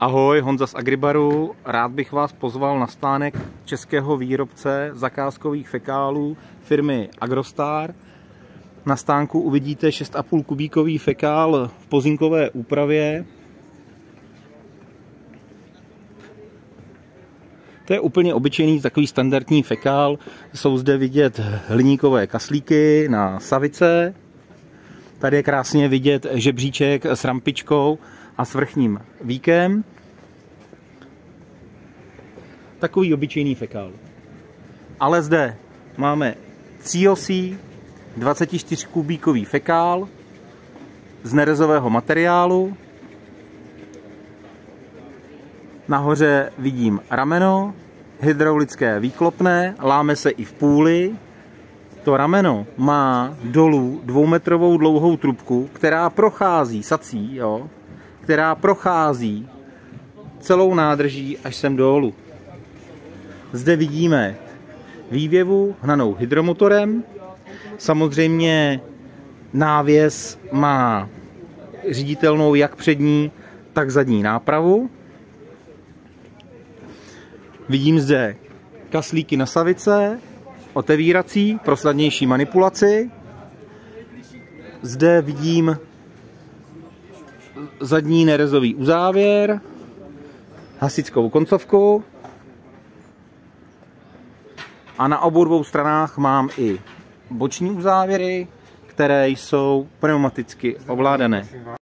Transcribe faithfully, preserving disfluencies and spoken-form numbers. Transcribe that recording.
Ahoj, Honza z Agribaru. Rád bych vás pozval na stánek českého výrobce zakázkových fekálů firmy Agrostar. Na stánku uvidíte šest a půl kubíkový fekál v pozinkové úpravě. To je úplně obyčejný takový standardní fekál. Jsou zde vidět hliníkové kaslíky na savice. Tady je krásně vidět žebříček s rampičkou a s vrchním víkem. Takový obyčejný fekál. Ale zde máme tříosý dvacetičtyřkubíkový fekál z nerezového materiálu. Nahoře vidím rameno, hydraulické výklopné, láme se i v půli. To rameno má dolů dvoumetrovou dlouhou trubku, která prochází sací, jo, která prochází celou nádrží až sem dolů. Zde vidíme vývěvu hnanou hydromotorem. Samozřejmě návěs má říditelnou jak přední, tak zadní nápravu. Vidím zde kaslíky na savice, otevírací pro snadnější manipulaci. Zde vidím zadní nerezový uzávěr, hasičskou koncovku a na obou dvou stranách mám i boční uzávěry, které jsou pneumaticky ovládané.